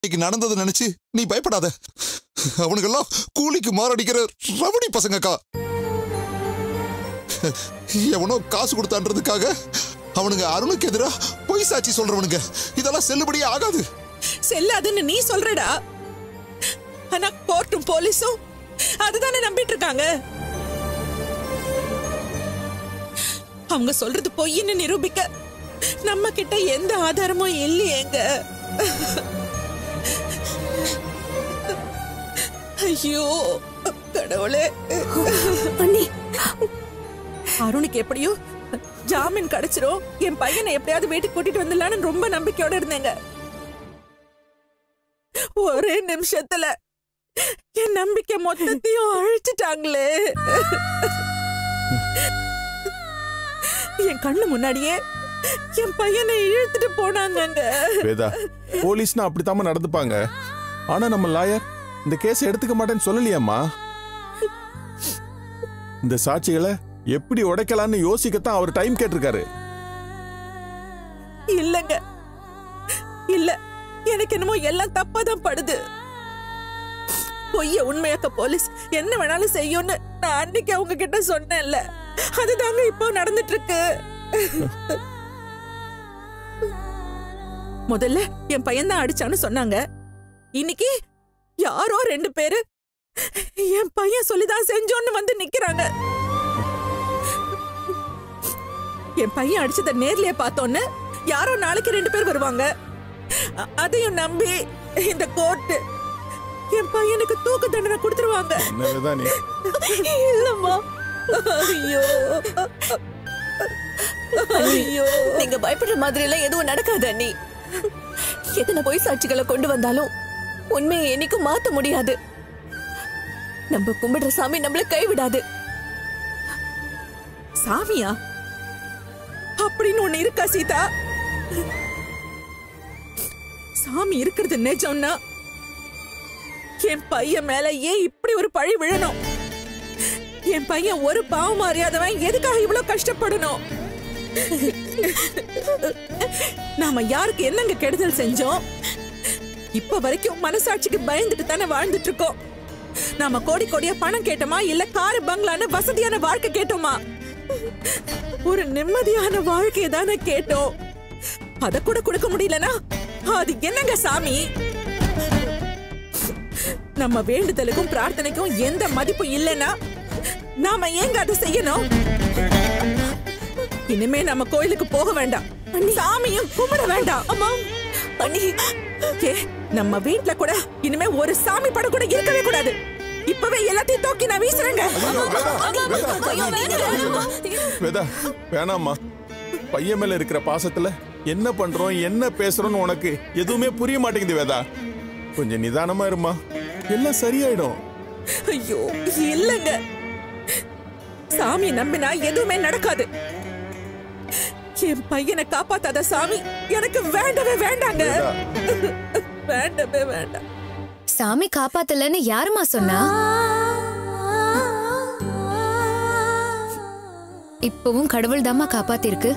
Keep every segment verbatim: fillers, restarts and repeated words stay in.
இன்னைக்கு நடந்தது நினைச்சு நீ பயப்படாத. அவனுக்கெல்லாம் கூலிக்கு மாரடிக்கிற ரவுடி பசங்கக்கா. எவனோ காசு கொடுத்தான்றதுக்காக அவனுங்க அருணுக்கு எதிராக பொய் சாட்சி சொல்றவனுங்க. இதெல்லாம் செல்லுபடியே ஆகாது. செல்லாதுன்னு நீ சொல்றடா. ஆனா கோர்ட்டும் போலீஸும் அதுதானே நம்பிட்டு இருக்காங்க. அவங்க சொல்றது பொய்ன்னு நிரூபிக்க நம்ம கிட்ட எந்த ஆதாரமும் இல்லையேங்க. ஐயோ கடவுளே. அண்ணி, அருணுக்கு எப்படியோ ஜாமீன் கிடைச்சிரும், என் பையனை எப்படியாவது வீட்டுக்கு கூட்டிட்டு வந்துடலான்னு ரொம்ப நம்பிக்கையோட இருந்தேங்க. ஒரே நிமிஷத்துல என் நம்பிக்கை மொத்தத்தையும் அழிச்சிட்டாங்களே. என் கண்ணு முன்னாடியே என் பையனை இழுத்துட்டு போனாங்க. வேதா, போலீஸ்னா அப்படித்தாம நடந்துப்பாங்க. ஆனா நம்ம லாயர் இந்த கேஸ் எடுத்துக்க மாட்டேன்னு சொல்லலையாம்மா? இந்த சாட்சிகளை எப்படி உடைக்கலான்னு யோசிக்கத்தான் அவர் டைம் கேட்டிருக்காரு. இல்லங்க, இல்ல, எனக்கு என்னமோ எல்லாம் தப்பாதான் படுது. பொய்ய உண்மையாக்க போலீஸ் என்ன வேணாலும் செய்யும்னு நான் அன்னைக்கு அவங்க கிட்ட சொன்னேன்ல, அதுதாங்க இப்போ நடந்துட்டு இருக்கு. முதல்ல என் பையன் தான் அடிச்சான்னு சொன்னாங்க. இன்னைக்கு யாரோ ரெண்டு பேரு என் பையன் சொல்லிதான் செஞ்சோன்னு வந்து நிக்கிறாங்க. என் பையன் அடிச்சத நேர்லயே பார்த்தோன்னு யாரோ நாளைக்கு ரெண்டு பேர் வருவாங்க. அதையும் நம்பி இந்த கோர்ட் என் பையனுக்கு தூக்கு தண்டனை கொடுத்துருவாங்க. இல்லம்மா. ஐயோ ஐயோ, நீங்க பயப்படுற மாதிரி எல்லாம் எதுவும் நடக்காது அண்ணி. எத்தனை பொய் சாட்சிகளை கொண்டு வந்தாலும் உண்மையை என்னைக்கும் மாத்த முடியாது. நம்ம கும்பிடுற சாமி நம்மள கைவிடாது. சாமியா அப்படின்னு ஒண்ணு இருக்கா சீதா? சாமி இருக்கிறது நிஜம்னா என் பையன் மேல ஏன் இப்படி ஒரு பழி விழணும்? என் பையன் ஒரு பாவம் அறியாதவன் எதுக்காக இவ்வளவு கஷ்டப்படணும்? நாம யாருக்கு என்னங்க கெடுதல் செஞ்சோம்? இப்ப வரைக்கும் மனசாட்சிக்கு பயந்துட்டு தானே வாழ்ந்துட்டு இருக்கோம். நாம கோடி கோடியா பணம் கேட்டோமா, இல்ல காரு பங்களான வசதியான வாழ்க்கை கேட்டோமா? ஒரு நிம்மதியான வாழ்க்கையை தானே கேட்டோம். அத கூட கொடுக்க முடியலனா அது என்னங்க சாமி? நம்ம வேண்டுதலுக்கும் பிரார்த்தனைக்கும் எந்த மதிப்பு இல்லைன்னா நாம ஏங்க அதை செய்யணும்? இனிமே நம்ம கோயிலுக்கு போக வேண்டாம், சாமியும் கும்பிட வேண்டாம். அம்மா அண்ணி, நம்ம வீட்டுல கூட இனிமே ஒரு சாமி படம் கூட இருக்கவே கூடாது. இப்பவே எல்லாத்தையும் தூக்கி நான் வீசுறேங்க. வேதா, வேணாம்மா. பையன் மேல இருக்கிற பாசத்துல என்ன பண்றோம் என்ன பேசுறோம்னு உனக்கு எதுவுமே புரிய மாட்டேங்குது வேதா. கொஞ்சம் நிதானமா இருமா, எல்லாம் சரியாயிடும். ஐயோ இல்லங்க, சாமி நம்பினா எதுவுமே நடக்காது. என் பையனை காப்பாத்தாத சாமி எனக்கு வேண்டவே வேண்டாங்க. வேண்டவே வேண்டாம். சாமி காப்பாத்தலன்னு யாருமா சொன்னா? இப்பவும் கடவுள் தாமா காப்பாத்திருக்கு.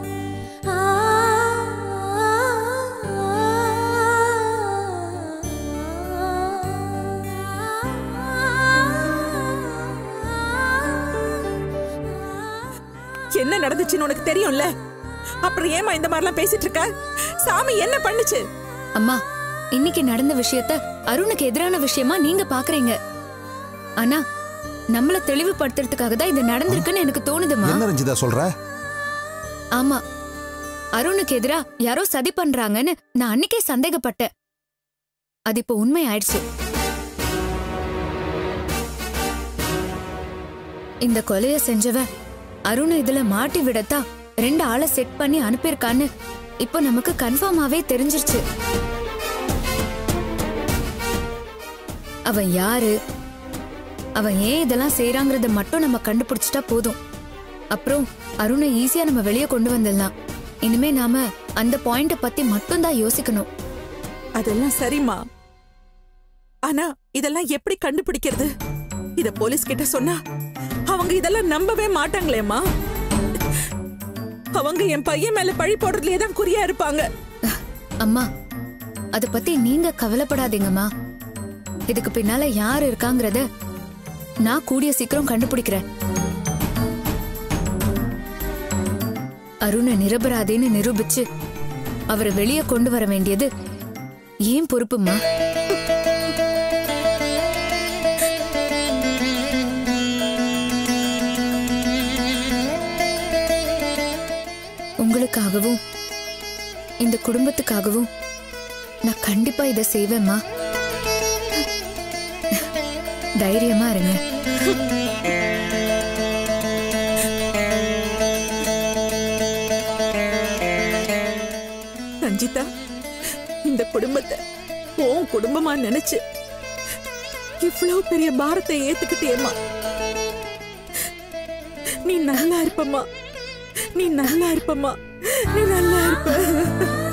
என்ன நடந்துச்சுன்னு உனக்கு தெரியும்ல, அப்புறம் ஏமா இந்த மாதிரிலாம் பேசிட்டு இருக்க? சாமி என்ன பண்ணுச்சு? அம்மா, இன்னைக்கு நடந்த விஷயத்த அருணுக்கு எதிரான விஷயமா நீங்க பாக்குறீங்க. ஆனா நம்மள தெளிவுபடுத்துறதுக்காக தான் இது நடந்திருக்குன்னு எனக்கு தோணுதுமா. என்ன ரஞ்சிதா சொல்ற? ஆமா, அருணுக்கு எதிரா யாரோ சதி பண்றாங்கன்னு நான் அன்னைக்கே சந்தேகப்பட்டேன். அது இப்ப உண்மை ஆயிடுச்சு. இந்த கொலைய செஞ்சவன் அருண் இதுல மாட்டி விடத்தா ரெண்டு ஆளை செட் பண்ணி அனுப்பியிருக்கான்னு இப்ப நமக்கு கன்ஃபார்மாவே தெரிஞ்சிருச்சு. அவன் யாரு, அவன் ஏன் இதெல்லாம் செய்யறாங்கறத மட்டும் நம்ம கண்டுபிடிச்சிட்டா போதும். அப்புறம் அருணை ஈஸியா நம்ம வெளியே கொண்டு வந்துடலாம். இனிமே நாம அந்த பாயிண்ட பத்தி மட்டும் தான் யோசிக்கணும். அதெல்லாம் சரிமா, ஆனா இதெல்லாம் எப்படி கண்டுபிடிக்கிறது? இத போலீஸ் கிட்ட சொன்னா அவங்க இதெல்லாம் நம்பவே மாட்டாங்களேம்மா. அவங்க என் பையன் மேல பழி போடுறதுலயே தான் குறியா இருப்பாங்க. அம்மா, அத பத்தி நீங்க கவலைப்படாதீங்கம்மா. இதுக்கு பின்னால யார் இருக்காங்கறத நான் கூடிய சீக்கிரம் கண்டுபிடிக்கிறேன். அருணை நிரபராதின்னு நிரூபிச்சு அவரை வெளியே கொண்டு வர வேண்டியது ஏன் பொறுப்புமா? உங்களுக்காகவும் இந்த குடும்பத்துக்காகவும் நான் கண்டிப்பா இதை செய்வேம்மா. தைரியமா இருங்க. ரஞ்சிதா, இந்த குடும்பத்தை உன் குடும்பமா நினைச்சு இவ்வளவு பெரிய பாரத்தை ஏத்துக்கிட்டேம்மா. நீ நல்லா இருப்பம்மா, நீ நல்லா இருப்பம்மா, நீ நல்லா இருப்ப.